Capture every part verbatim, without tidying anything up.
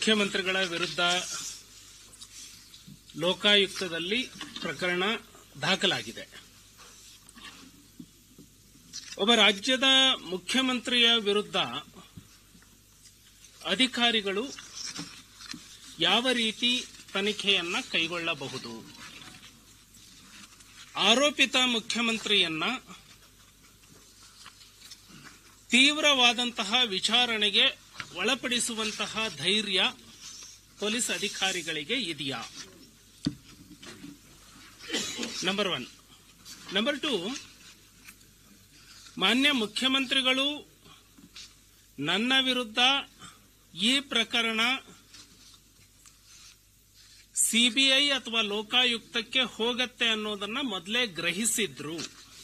ಮುಖ್ಯಮಂತ್ರಿಗಳ ವಿರುದ್ಧ ಲೋಕಾಯುಕ್ತದಲ್ಲಿ ಪ್ರಕರಣ ದಾಖಲಾಗಿದೆ. ಒಬ್ಬ ರಾಜ್ಯದ ಮುಖ್ಯಮಂತ್ರಿಯ ವಿರುದ್ಧ ಅಧಿಕಾರಿಗಳು ಯಾವ ರೀತಿ ತನಿಖೆಯನ್ನ ಕೈಗೊಳ್ಳಬಹುದು? ಆರೋಪಿತ ಮುಖ್ಯಮಂತ್ರಿಯನ್ನ ತೀವ್ರವಾದಂತಹ ವಿಚಾರಣೆಗೆ ಒಳಪಡಿಸುವಂತಹ ಧೈರ್ಯ ಪೊಲೀಸ್ ಅಧಿಕಾರಿಗಳಿಗೆ ಇದೆಯಾ? Number one. ನಂಬರ್ ಟು, ಮಾನ್ಯ ಮುಖ್ಯಮಂತ್ರಿಗಳು ನನ್ನ ವಿರುದ್ಧ ಈ ಪ್ರಕರಣ ಸಿಬಿಐ ಅಥವಾ ಲೋಕಾಯುಕ್ತಕ್ಕೆ ಹೋಗತ್ತೆ ಅನ್ನೋದನ್ನ ಮೊದಲೇ ಗ್ರಹಿಸಿದ್ರು.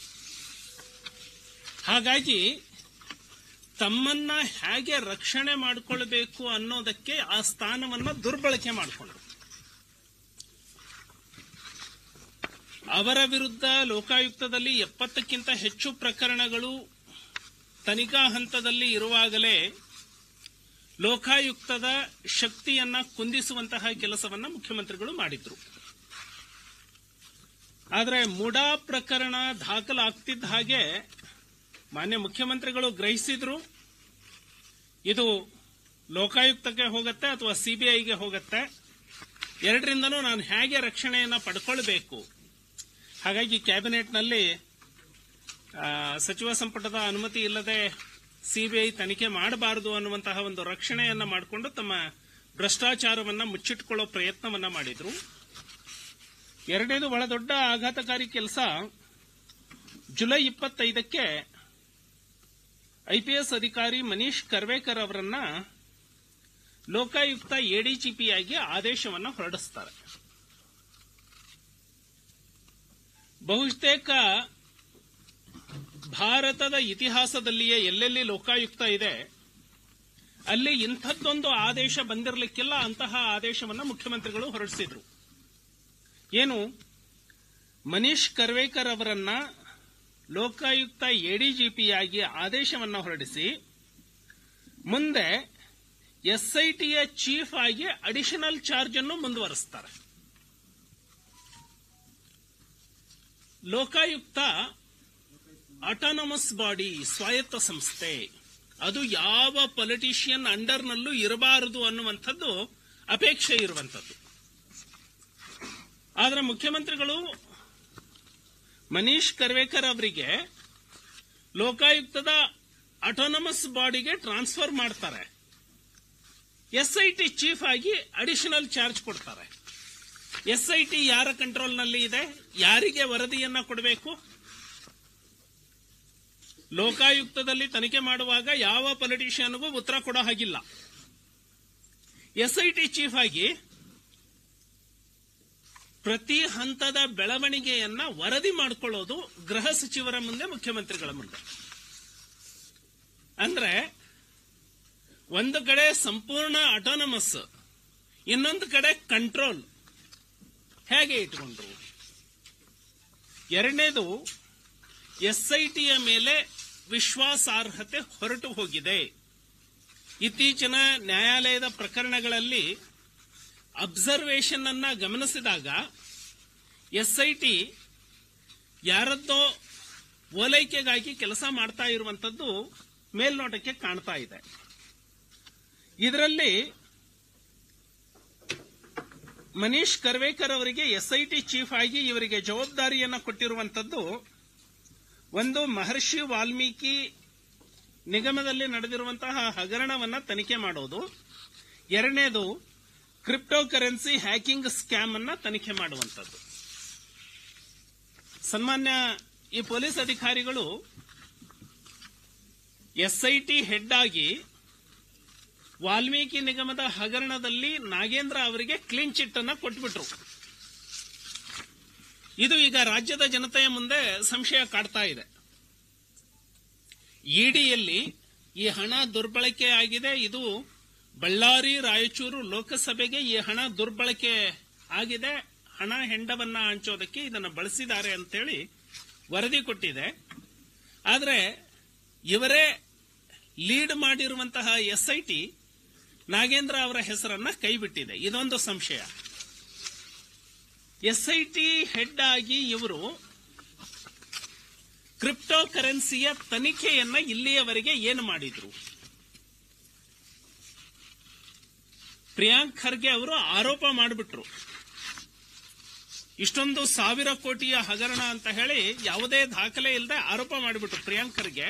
ಹಾಗಾಗಿ ತಮ್ಮನ್ನ ಹೇಗೆ ರಕ್ಷಣೆ ಮಾಡಿಕೊಳ್ಳಬೇಕು ಅನ್ನೋದಕ್ಕೆ ಆ ಸ್ಥಾನವನ್ನ ದುರ್ಬಳಕೆ ಮಾಡಿಕೊಂಡ್ರು. ಅವರ ವಿರುದ್ಧ ಲೋಕಾಯುಕ್ತದಲ್ಲಿ ಎಪ್ಪತ್ತಕ್ಕಿಂತ ಹೆಚ್ಚು ಪ್ರಕರಣಗಳು ತನಿಖಾ ಹಂತದಲ್ಲಿ ಇರುವಾಗಲೇ ಲೋಕಾಯುಕ್ತದ ಶಕ್ತಿಯನ್ನ ಕುಂದಿಸುವಂತಹ ಕೆಲಸವನ್ನ ಮುಖ್ಯಮಂತ್ರಿಗಳು ಮಾಡಿದ್ರು. ಆದರೆ ಮುಡಾ ಪ್ರಕರಣ ದಾಖಲಾಗ್ತಿದ್ದ ಹಾಗೆ ಮಾನ್ಯ ಮುಖ್ಯಮಂತ್ರಿಗಳು ಗ್ರಹಿಸಿದ್ರು, ಇದು ಲೋಕಾಯುಕ್ತಕ್ಕೆ ಹೋಗುತ್ತೆ ಅಥವಾ ಸಿಬಿಐಗೆ ಹೋಗುತ್ತೆ, ಎರಡರಿಂದನೂ ನಾನು ಹೇಗೆ ರಕ್ಷಣೆಯನ್ನ ಪಡ್ಕೊಳ್ಬೇಕು. ಹಾಗಾಗಿ ಕ್ಯಾಬಿನೆಟ್ನಲ್ಲಿ ಸಚಿವ ಸಂಪುಟದ ಅನುಮತಿ ಇಲ್ಲದೆ ಸಿಬಿಐ ತನಿಖೆ ಮಾಡಬಾರದು ಅನ್ನುವಂತಹ ಒಂದು ರಕ್ಷಣೆಯನ್ನ ಮಾಡಿಕೊಂಡು ತಮ್ಮ ಭ್ರಷ್ಟಾಚಾರವನ್ನ ಮುಚ್ಚಿಟ್ಕೊಳ್ಳೋ ಪ್ರಯತ್ನವನ್ನ ಮಾಡಿದ್ರು. ಎರಡನೇದು ಬಹಳ ದೊಡ್ಡ ಆಘಾತಕಾರಿ ಕೆಲಸ. ಜುಲೈ ಇಪ್ಪತ್ತೈದಕ್ಕೆ ಐಪಿಎಸ್ ಅಧಿಕಾರಿ ಮನೀಶ್ ಕರ್ವೇಕರ್ ಅವರನ್ನ ಲೋಕಾಯುಕ್ತ ಎಡಿಜಿಪಿಯಾಗಿ ಆದೇಶವನ್ನ ಹೊರಡಿಸ್ತಾರೆ. ಬಹುತೇಕ ಭಾರತದ ಇತಿಹಾಸದಲ್ಲಿಯೇ ಎಲ್ಲೆಲ್ಲಿ ಲೋಕಾಯುಕ್ತ ಇದೆ ಅಲ್ಲಿ ಇಂಥದ್ದೊಂದು ಆದೇಶ ಬಂದಿರಲಿಕ್ಕಿಲ್ಲ. ಅಂತಹ ಆದೇಶವನ್ನ ಮುಖ್ಯಮಂತ್ರಿಗಳು ಹೊರಡಿಸಿದ್ರು. ಏನು, ಮನೀಶ್ ಕರ್ವೇಕರ್ ಅವರನ್ನ ಲೋಕಾಯುಕ್ತ ಎಡಿಜಿಪಿಯಾಗಿ ಆದೇಶವನ್ನ ಹೊರಡಿಸಿ ಮುಂದೆ ಎಸ್ಐಟಿಯ ಚೀಫ್ ಆಗಿ ಅಡಿಷನಲ್ ಚಾರ್ಜ್ ಅನ್ನು ಮುಂದುವರಿಸ್ತಾರೆ. ಲೋಕಾಯುಕ್ತ ಆಟಾನಮಸ್ ಬಾಡಿ, ಸ್ವಾಯತ್ತ ಸಂಸ್ಥೆ, ಅದು ಯಾವ ಪೊಲಿಟಿಷಿಯನ್ ಅಂಡರ್ನಲ್ಲೂ ಇರಬಾರದು ಅನ್ನುವಂಥದ್ದು ಅಪೇಕ್ಷೆ ಇರುವಂಥದ್ದು. ಆದರೆ ಮುಖ್ಯಮಂತ್ರಿಗಳು ಮನೀಶ್ ಕರ್ವೇಕರ್ ಅವರಿಗೆ ಲೋಕಾಯುಕ್ತದ ಆಟೋನಮಸ್ ಬಾಡಿಗೆ ಟ್ರಾನ್ಸ್ಫರ್ ಮಾಡ್ತಾರೆ. ಎಸ್ಐಟಿ ಚೀಫ್ ಆಗಿ ಅಡಿಷನಲ್ ಚಾರ್ಜ್ ಕೊಡ್ತಾರೆ. ಎಸ್ಐಟಿ ಯಾರ ಕಂಟ್ರೋಲ್ನಲ್ಲಿ ಇದೆ? ಯಾರಿಗೆ ವರದಿಯನ್ನ ಕೊಡಬೇಕು? ಲೋಕಾಯುಕ್ತದಲ್ಲಿ ತನಿಖೆ ಮಾಡುವಾಗ ಯಾವ ಪೊಲಿಟಿಷಿಯನ್ಗೂ ಉತ್ತರ ಕೊಡೋ ಹಾಗಿಲ್ಲ. ಎಸ್ಐಟಿ ಚೀಫ್ ಆಗಿ ಪ್ರತಿ ಹಂತದ ಬೆಳವಣಿಗೆಯನ್ನ ವರದಿ ಮಾಡಿಕೊಳ್ಳೋದು ಗೃಹ ಸಚಿವರ ಮುಂದೆ, ಮುಖ್ಯಮಂತ್ರಿಗಳ ಮುಂದೆ. ಅಂದ್ರೆ ಒಂದು ಕಡೆ ಸಂಪೂರ್ಣ ಆಟೋನಮಸ್, ಇನ್ನೊಂದು ಕಡೆ ಕಂಟ್ರೋಲ್ ಹೇಗೆ ಇಟ್ಕೊಂಡ್ರು? ಎರಡನೇದು, ಎಸ್ಐಟಿಯ ಮೇಲೆ ವಿಶ್ವಾಸಾರ್ಹತೆ ಹೊರಟು ಹೋಗಿದೆ. ಇತ್ತೀಚಿನ ನ್ಯಾಯಾಲಯದ ಪ್ರಕರಣಗಳಲ್ಲಿ ಅಬ್ಸರ್ವೇಷನ್ ಅನ್ನ ಗಮನಿಸಿದಾಗ ಎಸ್ಐಟಿ ಯಾರದ್ದೋ ಓಲೈಕೆಗಾಗಿ ಕೆಲಸ ಮಾಡ್ತಾ ಇರುವಂತದ್ದು ಮೇಲ್ನೋಟಕ್ಕೆ ಕಾಣ್ತಾ ಇದೆ. ಇದರಲ್ಲಿ ಮನೀಶ್ ಕರ್ವೇಕರ್ ಅವರಿಗೆ ಎಸ್ಐಟಿ ಚೀಫ್ ಆಗಿ ಇವರಿಗೆ ಜವಾಬ್ದಾರಿಯನ್ನ ಕೊಟ್ಟಿರುವಂತದ್ದು ಒಂದು, ಮಹರ್ಷಿ ವಾಲ್ಮೀಕಿ ನಿಗಮದಲ್ಲಿ ನಡೆದಿರುವಂತಹ ಹಗರಣವನ್ನ ತನಿಖೆ ಮಾಡೋದು. ಎರಡನೇದು, ಕ್ರಿಪ್ಟೋ ಕರೆನ್ಸಿ ಹ್ಯಾಕಿಂಗ್ ಸ್ಕ್ಯಾಮ್ ಅನ್ನ ತನಿಖೆ ಮಾಡುವಂತದ್ದು. ಸನ್ಮಾನ್ಯ ಈ ಪೊಲೀಸ್ ಅಧಿಕಾರಿಗಳು ಎಸ್ಐಟಿ ಹೆಡ್ ಆಗಿ ವಾಲ್ಮೀಕಿ ನಿಗಮದ ಹಗರಣದಲ್ಲಿ ನಾಗೇಂದ್ರ ಅವರಿಗೆ ಕ್ಲೀನ್ ಚಿಟ್ ಅನ್ನ ಕೊಟ್ಬಿಟ್ರು. ಇದು ಈಗ ರಾಜ್ಯದ ಜನತೆಯ ಮುಂದೆ ಸಂಶಯ ಕಾಡ್ತಾ ಇದೆ. ಇಡಿಯಲ್ಲಿ ಈ ಹಣ ದುರ್ಬಳಕೆ ಆಗಿದೆ, ಇದು ಬಳ್ಳಾರಿ ರಾಯಚೂರು ಲೋಕಸಭೆಗೆ ಈ ಹಣ ದುರ್ಬಳಕೆ ಆಗಿದೆ, ಹಣ ಹೆಂಡವನ್ನ ಹಂಚೋದಕ್ಕೆ ಇದನ್ನು ಬಳಸಿದ್ದಾರೆ ಅಂತೇಳಿ ವರದಿ ಕೊಟ್ಟಿದೆ. ಆದರೆ ಇವರೇ ಲೀಡ್ ಮಾಡಿರುವಂತಹ ಎಸ್ಐಟಿ ನಾಗೇಂದ್ರ ಅವರ ಹೆಸರನ್ನ ಕೈಬಿಟ್ಟಿದೆ. ಇದೊಂದು ಸಂಶಯ. ಎಸ್ಐಟಿ ಹೆಡ್ ಆಗಿ ಇವರು ಕ್ರಿಪ್ಟೋ ಕರೆನ್ಸಿಯ ತನಿಖೆಯನ್ನ ಇಲ್ಲಿಯವರೆಗೆ ಏನು ಮಾಡಿದ್ರು? ಪ್ರಿಯಾಂಕ್ ಖರ್ಗೆ ಅವರು ಆರೋಪ ಮಾಡಿಬಿಟ್ರು. ಇಷ್ಟೊಂದು ಸಾವಿರ ಕೋಟಿಯ ಹಗರಣ ಅಂತ ಹೇಳಿ ಯಾವುದೇ ದಾಖಲೆ ಇಲ್ಲದೆ ಆರೋಪ ಮಾಡಿಬಿಟ್ರು ಪ್ರಿಯಾಂಕ್ ಖರ್ಗೆ.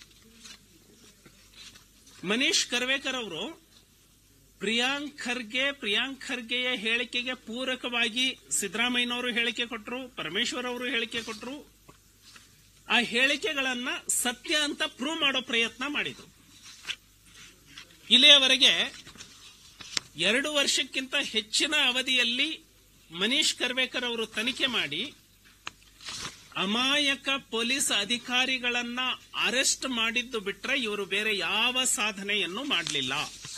ಮನೀಶ್ ಕರ್ವೇಕರ್ ಅವರು ಪ್ರಿಯಾಂಕ್ ಖರ್ಗೆ ಪ್ರಿಯಾಂಕ್ ಖರ್ಗೆಯ ಹೇಳಿಕೆಗೆ ಪೂರಕವಾಗಿ ಸಿದ್ದರಾಮಯ್ಯನವರು ಹೇಳಿಕೆ ಕೊಟ್ಟರು, ಪರಮೇಶ್ವರ್ ಅವರು ಹೇಳಿಕೆ ಕೊಟ್ಟರು. ಆ ಹೇಳಿಕೆಗಳನ್ನ ಸತ್ಯ ಅಂತ ಪ್ರೂವ್ ಮಾಡೋ ಪ್ರಯತ್ನ ಮಾಡಿದ್ರು. ಇಲ್ಲಿಯವರೆಗೆ ಎರಡು ವರ್ಷಕ್ಕಿಂತ ಹೆಚ್ಚಿನ ಅವಧಿಯಲ್ಲಿ ಮನೀಶ್ ಕರ್ವೇಕರ್ ಅವರು ತನಿಖೆ ಮಾಡಿ ಅಮಾಯಕ ಪೊಲೀಸ್ ಅಧಿಕಾರಿಗಳನ್ನ ಅರೆಸ್ಟ್ ಮಾಡಿದ್ದು ಬಿಟ್ರೆ ಇವರು ಬೇರೆ ಯಾವ ಸಾಧನೆಯನ್ನು ಮಾಡಲಿಲ್ಲ.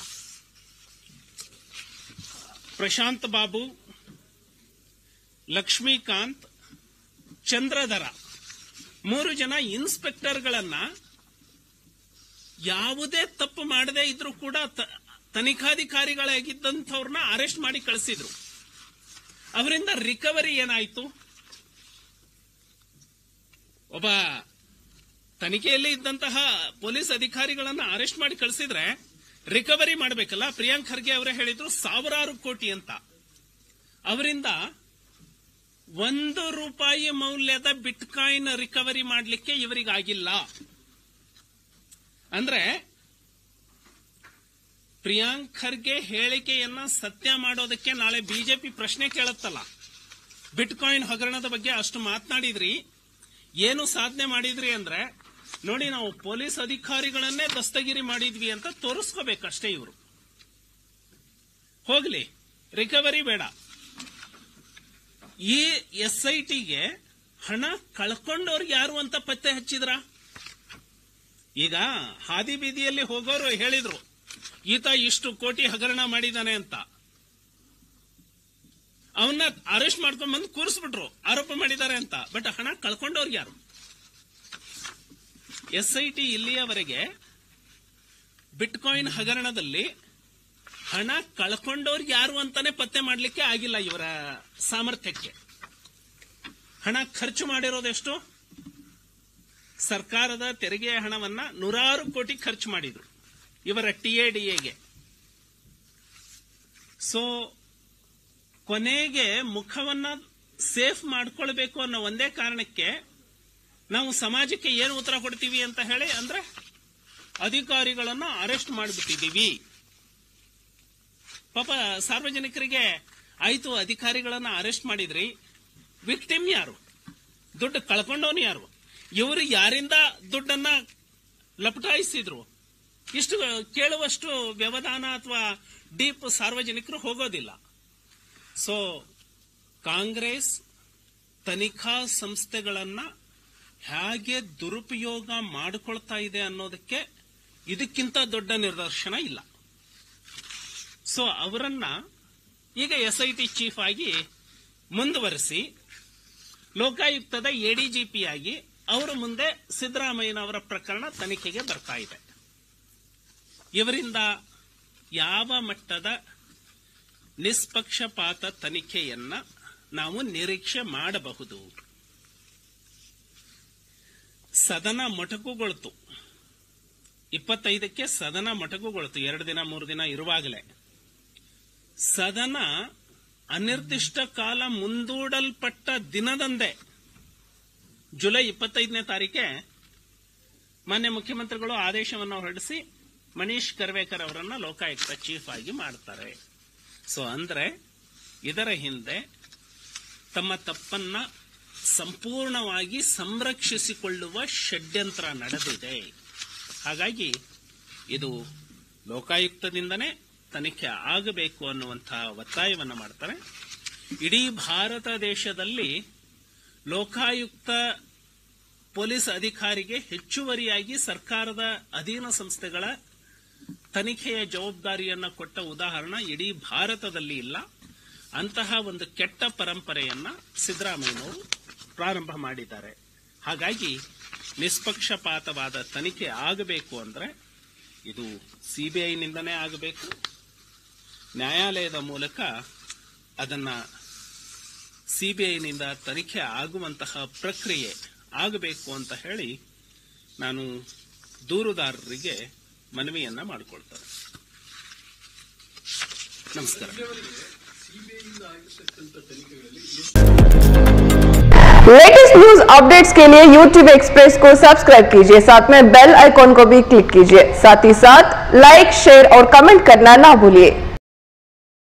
ಪ್ರಶಾಂತ್ ಬಾಬು, ಲಕ್ಷ್ಮೀಕಾಂತ್, ಚಂದ್ರಧರ ಮೂರು ಜನ ಇನ್ಸ್ಪೆಕ್ಟರ್ಗಳನ್ನ ಯಾವುದೇ ತಪ್ಪು ಮಾಡದೇ ಇದ್ರೂ ಕೂಡ ತನಿಖಾಧಿಕಾರಿಗಳಾಗಿದ್ದಂಥವ್ರನ್ನ ಅರೆಸ್ಟ್ ಮಾಡಿ ಕಳಿಸಿದ್ರು. ಅವರಿಂದ ರಿಕವರಿ ಏನಾಯ್ತು? ಒಬ್ಬ ತನಿಖೆಯಲ್ಲಿ ಇದ್ದಂತಹ ಪೊಲೀಸ್ ಅಧಿಕಾರಿಗಳನ್ನ ಅರೆಸ್ಟ್ ಮಾಡಿ ಕಳಿಸಿದ್ರೆ ರಿಕವರಿ ಮಾಡಬೇಕಲ್ಲ. ಪ್ರಿಯಾಂಕ್ ಖರ್ಗೆ ಅವರೇ ಹೇಳಿದ್ರು ಸಾವಿರಾರು ಕೋಟಿ ಅಂತ. ಅವರಿಂದ ಒಂದು ರೂಪಾಯಿ ಮೌಲ್ಯದ ಬಿಟ್ಕಾಯಿನ್ ರಿಕವರಿ ಮಾಡಲಿಕ್ಕೆ ಇವರಿಗಾಗಿಲ್ಲ. ಅಂದ್ರೆ ಪ್ರಿಯಾಂಕ್ ಖರ್ಗೆ ಹೇಳಿಕೆಯನ್ನ ಸತ್ಯ ಮಾಡೋದಕ್ಕೆ ನಾಳೆ ಬಿಜೆಪಿ ಪ್ರಶ್ನೆ ಕೇಳುತ್ತಲ್ಲ. ಬಿಟ್ಕಾಯಿನ್ ಹಗರಣದ ಬಗ್ಗೆ ಅಷ್ಟು ಮಾತನಾಡಿದ್ರಿ, ಏನು ಸಾಧನೆ ಮಾಡಿದ್ರಿ ಅಂದ್ರೆ ನೋಡಿ ನಾವು ಪೊಲೀಸ್ ಅಧಿಕಾರಿಗಳನ್ನೇ ದಸ್ತಗಿರಿ ಮಾಡಿದ್ವಿ ಅಂತ ತೋರಿಸ್ಕೋಬೇಕಷ್ಟೇ. ಇವರು ಹೋಗ್ಲಿ, ರಿಕವರಿ ಬೇಡ. ಈ ಎಸ್ಐಟಿಗೆ ಹಣ ಕಳ್ಕೊಂಡವ್ರು ಯಾರು ಅಂತ ಪತ್ತೆ ಹಚ್ಚಿದ್ರ? ಈಗ ಹಾದಿ ಬೀದಿಯಲ್ಲಿ ಹೋಗೋರು ಹೇಳಿದ್ರು ಈತ ಇಷ್ಟು ಕೋಟಿ ಹಗರಣ ಮಾಡಿದಾನೆ ಅಂತ. ಅವನ್ನ ಅರೆಸ್ಟ್ ಮಾಡ್ಕೊಂಡ್ ಬಂದು ಕೂರಿಸ್ಬಿಟ್ರು, ಆರೋಪ ಮಾಡಿದ್ದಾರೆ ಅಂತ. ಬಟ್ ಹಣ ಕಳ್ಕೊಂಡವ್ರು ಯಾರು? ಎಸ್ಐಟಿ ಇಲ್ಲಿಯವರೆಗೆ ಬಿಟ್ಕಾಯಿನ್ ಹಗರಣದಲ್ಲಿ ಹಣ ಕಳ್ಕೊಂಡವ್ರು ಯಾರು ಅಂತಾನೆ ಪತ್ತೆ ಮಾಡಲಿಕ್ಕೆ ಆಗಿಲ್ಲ. ಇವರ ಸಾಮರ್ಥ್ಯಕ್ಕೆ ಹಣ ಖರ್ಚು ಮಾಡಿರೋದೆಷ್ಟು? ಸರ್ಕಾರದ ತೆರಿಗೆಯ ಹಣವನ್ನ ನೂರಾರು ಕೋಟಿ ಖರ್ಚು ಮಾಡಿದ್ರು ಇವರ ಟಿಎಡಿಎಗೆ. ಸೊ ಕೊನೆಗೆ ಮುಖವನ್ನ ಸೇಫ್ ಮಾಡ್ಕೊಳ್ಬೇಕು ಅನ್ನೋ ಒಂದೇ ಕಾರಣಕ್ಕೆ ನಾವು ಸಮಾಜಕ್ಕೆ ಏನು ಉತ್ತರ ಕೊಡ್ತೀವಿ ಅಂತ ಹೇಳಿ ಅಂದ್ರೆ ಅಧಿಕಾರಿಗಳನ್ನ ಅರೆಸ್ಟ್ ಮಾಡಿಬಿಟ್ಟಿದ್ದೀವಿ. ಪಾಪ ಸಾರ್ವಜನಿಕರಿಗೆ ಆಯ್ತು ಅಧಿಕಾರಿಗಳನ್ನ ಅರೆಸ್ಟ್ ಮಾಡಿದ್ರಿ, ವಿಕ್ಟಿಮ್ ಯಾರು? ದುಡ್ಡು ಕಳ್ಕೊಂಡವನು ಯಾರು? ಇವರು ಯಾರಿಂದ ದುಡ್ಡನ್ನ ಲಪಟಾಯಿಸಿದ್ರು? ಇಷ್ಟು ಕೇಳುವಷ್ಟು ವ್ಯವಧಾನ ಅಥವಾ ಡೀಪ್ ಸಾರ್ವಜನಿಕರು ಹೋಗೋದಿಲ್ಲ. ಸೊ ಕಾಂಗ್ರೆಸ್ ತನಿಖಾ ಸಂಸ್ಥೆಗಳನ್ನ ಹೇಗೆ ದುರುಪಯೋಗ ಮಾಡಿಕೊಳ್ತಾ ಇದೆ ಅನ್ನೋದಕ್ಕೆ ಇದಕ್ಕಿಂತ ದೊಡ್ಡ ನಿದರ್ಶನ ಇಲ್ಲ. ಸೊ ಅವರನ್ನ ಈಗ ಎಸ್ಐಟಿ ಚೀಫ್ ಆಗಿ ಮುಂದುವರೆಸಿ ಲೋಕಾಯುಕ್ತದ ಎಡಿಜಿಪಿ ಆಗಿ ಅವರ ಮುಂದೆ ಸಿದ್ದರಾಮಯ್ಯನವರ ಪ್ರಕರಣ ತನಿಖೆಗೆ ಬರ್ತಾ ಇದೆ. ಇವರಿಂದ ಯಾವ ಮಟ್ಟದ ನಿಷ್ಪಕ್ಷಪಾತ ತನಿಖೆಯನ್ನ ನಾವು ನಿರೀಕ್ಷೆ ಮಾಡಬಹುದು? ಸದನ ಮೊಟಕುಗೊಳ್ತು. ಇಪ್ಪತ್ತೈದಕ್ಕೆ ಸದನ ಮೊಟಕುಗೊಳ್ತು. ಎರಡು ದಿನ ಮೂರು ದಿನ ಇರುವಾಗಲೇ ಸದನ ಅನಿರ್ದಿಷ್ಟ ಕಾಲ ಮುಂದೂಡಲ್ಪಟ್ಟ ದಿನದಂದೇ ಜುಲೈ ಇಪ್ಪತ್ತೈದನೇ ತಾರೀಕೆ ಮಾನ್ಯ ಮುಖ್ಯಮಂತ್ರಿಗಳು ಆದೇಶವನ್ನು ಹೊರಡಿಸಿ ಮನೀಶ್ ಕರ್ವೇಕರ್ ಅವರನ್ನ ಲೋಕಾಯುಕ್ತ ಚೀಫ್ ಆಗಿ ಮಾಡ್ತಾರೆ. ಸೊ ಅಂದ್ರೆ ಇದರ ಹಿಂದೆ ತಮ್ಮ ತಪ್ಪನ್ನ ಸಂಪೂರ್ಣವಾಗಿ ಸಂರಕ್ಷಿಸಿಕೊಳ್ಳುವ ಷಡ್ಯಂತ್ರ ನಡೆದಿದೆ. ಹಾಗಾಗಿ ಇದು ಲೋಕಾಯುಕ್ತದಿಂದನೇ ತನಿಖೆ ಆಗಬೇಕು ಅನ್ನುವಂತಹ ಒತ್ತಾಯವನ್ನು ಮಾಡ್ತಾರೆ. ಇಡೀ ಭಾರತ ದೇಶದಲ್ಲಿ ಲೋಕಾಯುಕ್ತ ಪೊಲೀಸ್ ಅಧಿಕಾರಿಗೆ ಹೆಚ್ಚುವರಿಯಾಗಿ ಸರ್ಕಾರದ ಅಧೀನ ಸಂಸ್ಥೆಗಳ ತನಿಖೆಯ ಜವಾಬ್ದಾರಿಯನ್ನ ಕೊಟ್ಟ ಉದಾಹರಣೆ ಇಡೀ ಭಾರತದಲ್ಲಿ ಇಲ್ಲ. ಅಂತಹ ಒಂದು ಕೆಟ್ಟ ಪರಂಪರೆಯನ್ನ ಸಿದ್ದರಾಮಯ್ಯನವರು ಪ್ರಾರಂಭ ಮಾಡಿದ್ದಾರೆ. ಹಾಗಾಗಿ ನಿಷ್ಪಕ್ಷಪಾತವಾದ ತನಿಖೆ ಆಗಬೇಕು ಅಂದ್ರೆ ಇದು ಸಿಬಿಐನಿಂದನೇ ಆಗಬೇಕು, ನ್ಯಾಯಾಲಯದ ಮೂಲಕ ಅದನ್ನ ಸಿಬಿಐನಿಂದ ತನಿಖೆ ಆಗುವಂತಹ ಪ್ರಕ್ರಿಯೆ ಆಗಬೇಕು ಅಂತ ಹೇಳಿ ನಾನು ದೂರುದಾರರಿಗೆ ಮನವಿಯನ್ನ ಮಾಡಿಕೊಳ್ತೇನೆ. ನಮಸ್ಕಾರ. लेटेस्ट न्यूज अपडेट्स के लिए यूट्यूब एक्सप्रेस को सब्सक्राइब कीजिए, साथ में बेल आइकॉन को भी क्लिक कीजिए, साथ ही साथ लाइक, शेयर और कमेंट करना ना भूलिए।